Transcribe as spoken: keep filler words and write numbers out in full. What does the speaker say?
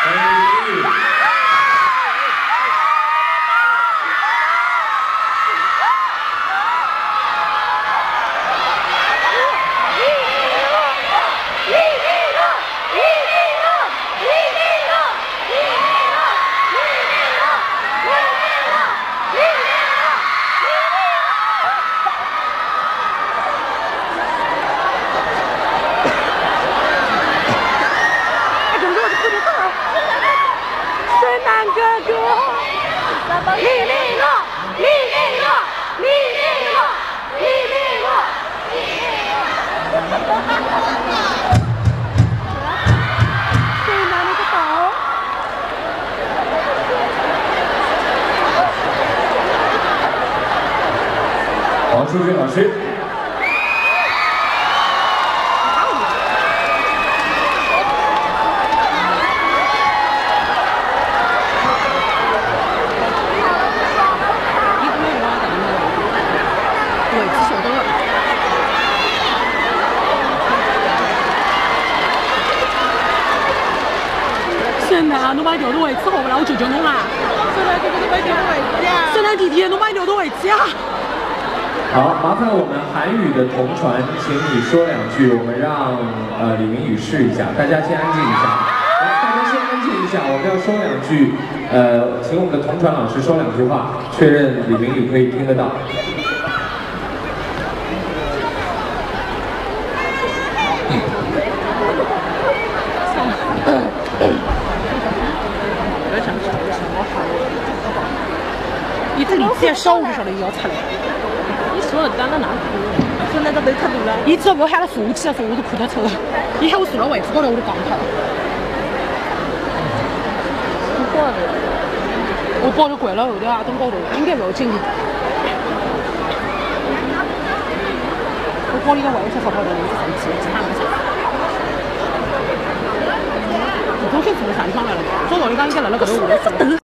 哥哥，李丽诺，李丽诺，李丽诺，李丽诺，李丽诺。最难那个岛。 王淑君老师。 现在啊，侬买调的位置好不啦？我求求侬啦！ 现在这个都买调的位置呀！ 现在地铁侬买调的位置啊！ 好，麻烦我们韩语的同传，请你说两句，我们让呃李明宇试一下。大家先安静一下，来，大家先安静一下，我们要说两句，呃，请我们的同传老师说两句话，确认李明宇可以听得到。 你这里再烧我就晓得伊要出来。 你说了当到哪里？说那个头太大了。 伊只要不要喊他坐下去的时候，我都看得出。伊喊我坐到位置高头，我就讲他了。 不过的。 我抱着掼了后头啊，灯高头，应该不要紧的。我包里的外头钞票的，我是生气，其他没啥。你同学住在啥地方来了？照道理讲应该辣辣搿头下头住。